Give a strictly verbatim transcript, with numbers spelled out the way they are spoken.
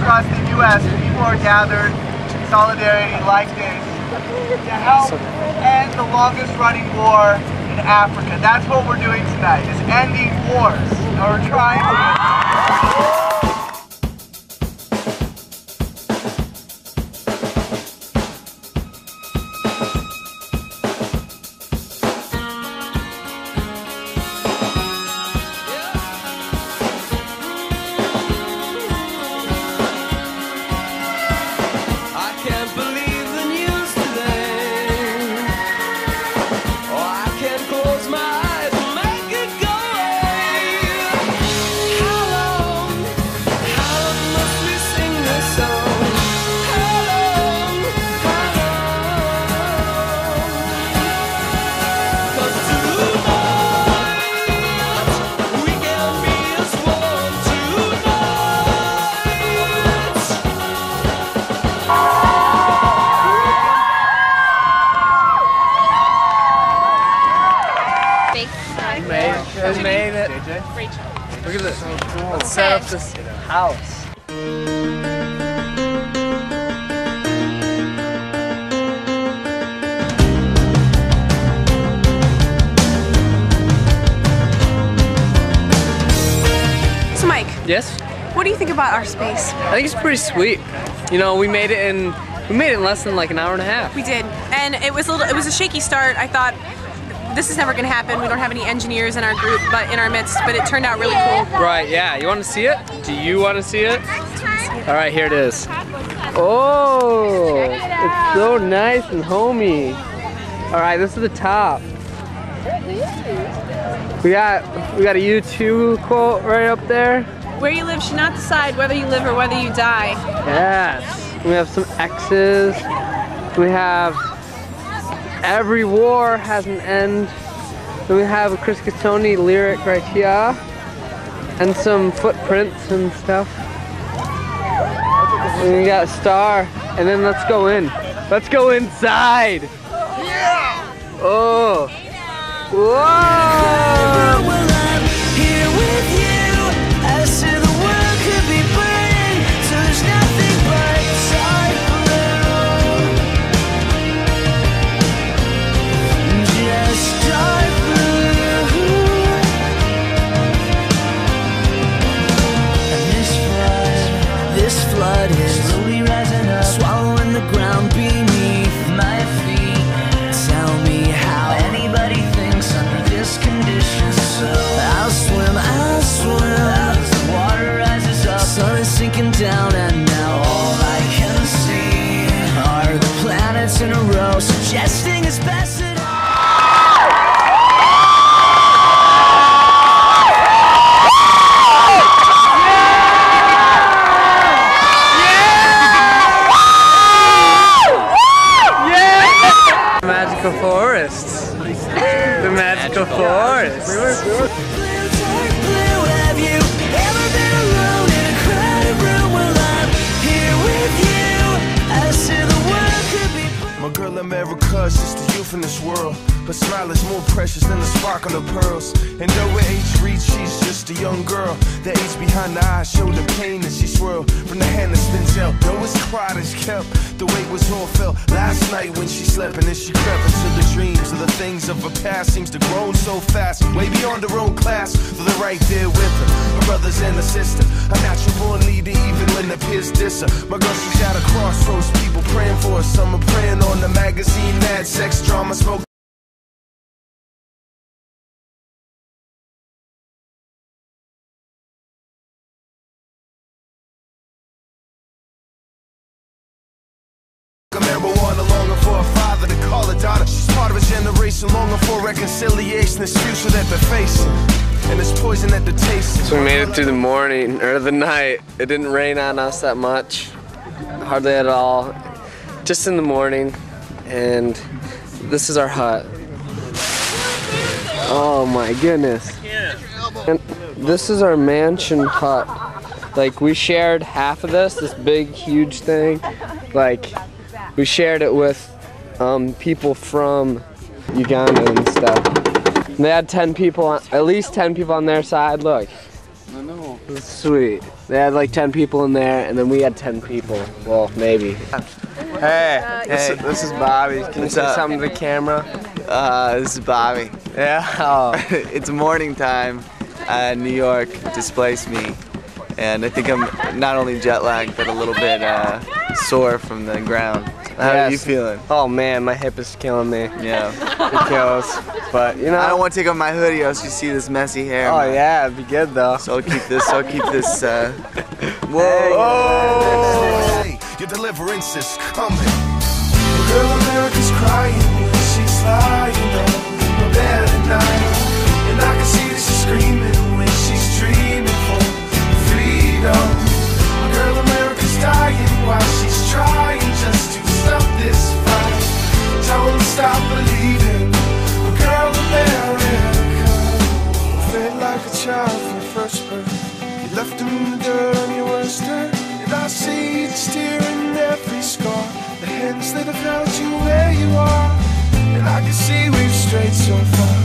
across the U S people are gathered in solidarity like this to help end the longest running war in Africa. That's what we're doing tonight, is ending wars. And we're trying to... Who made it? Rachel. Look at this. So cool. Let's set up this house. So Mike. Yes? What do you think about our space? I think it's pretty sweet. You know, we made it in we made it in less than like an hour and a half. We did. And it was a little it was a shaky start. I thought this is never going to happen. We don't have any engineers in our group, but in our midst, but it turned out really cool. Right, yeah. You want to see it? Do you want to see it? All right, here it is. Oh, it's so nice and homey. All right, this is the top. We got we got a U two quote right up there. Where you live should not decide whether you live or whether you die. Yes. We have some X's. We have every war has an end. Then we have a Chris Cattoni lyric right here. And some footprints and stuff. And we got a star. And then let's go in. Let's go inside. Yeah. Oh. Whoa. Down and now all I can see are the planets in a row suggesting it's best that I... Magical forests. The magical forests. Girl America, she's the youth in this world. Her smile is more precious than the sparkle of pearls. And though her age reach, she's just a young girl. The age behind the eyes showed the pain that she swirled from the hand that spins out. Though his pride is kept, the weight was all felt last night when she slept. And as she crept into the dreams of the things of her past, seems to grow so fast, way beyond her own class. Though they're right there with her, her brothers and her sister, a natural born leader even when the peers diss her. My girl, she's at a crossroads, people praying for her. Some are praying on the magazine, mad sex, drama, smoke. Marijuana longing for a father to call her daughter. She's part of a generation longing for reconciliation. This future that they're facing, and this poison that they're tasting. So we made it through the morning, or the night. It didn't rain on us that much. Hardly at all. Just in the morning. And this is our hut. Oh my goodness. And this is our mansion hut. Like, we shared half of this, this big, huge thing. Like, we shared it with um, people from Uganda and stuff. And they had ten people, on, at least ten people on their side. Look, I know. Sweet. They had like ten people in there, and then we had ten people. Well, maybe. Hey, hey, this is Bobby. Can you say something to the camera? Uh, this is Bobby. Yeah. Oh. It's morning time, uh, New York. Displace Me, and I think I'm not only jet lagged but a little bit uh, sore from the ground. How Yes. are you feeling? Oh man, my hip is killing me. Yeah. It kills. But you know. I don't want to take off my hoodie, else you see this messy hair. Oh man. yeah, it'd be good though. So I'll keep this. I'll keep this. Uh, whoa! Hey, your deliverance is coming. Well, girl, America's crying when she's lying on her bed at night, and I can see that she's screaming when she's dreaming for freedom. Well, girl, America's dying while she's trying just to stop this fight. Tell them to stop believing. Well, girl, America, fed like a child from your first birth. You left him in the dirt on your worst hurt, and I see the tear in every scar. The hands that have held you where you are, and I can see we've strayed so far.